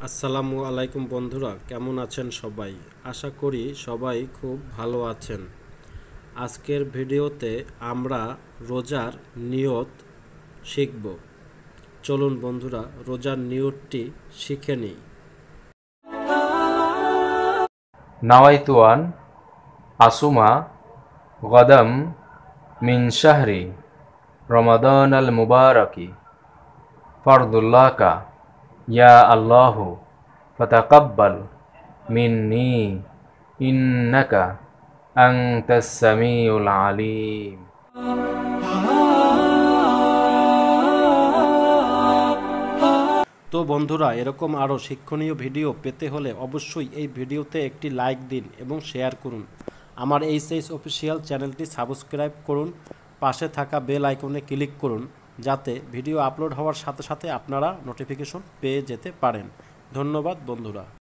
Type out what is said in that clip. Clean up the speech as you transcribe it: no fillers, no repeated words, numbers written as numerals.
আসসালামু আলাইকুম বন্ধুরা, কেমন আছেন সবাই? আশা করি সবাই খুব ভালো আছেন। আজকের ভিডিওতে আমরা রোজার নিয়ত শিখব। চলুন বন্ধুরা, রোজার নিয়তটি শিখে নিই। নাওয়াইতু আন আসুমা গদম মিন শাহরি রমাদানাল মুবারাকি ফরদুল্লাহকা ইয়া আল্লাহু ফাতাকাব্বাল মিন্নি ইন্নাকা আনতাস সামিউল আলিম। তো বন্ধুরা, এরকম আরও শিক্ষণীয় ভিডিও পেতে হলে অবশ্যই এই ভিডিওতে একটি লাইক দিন এবং শেয়ার করুন। আমার এইচএস অফিসিয়াল চ্যানেলটি সাবস্ক্রাইব করুন, পাশে থাকা বেল আইকনে ক্লিক করুন, যাতে ভিডিও আপলোড হওয়ার সাথে সাথে আপনারা নোটিফিকেশন পেয়ে যেতে পারেন। ধন্যবাদ বন্ধুরা।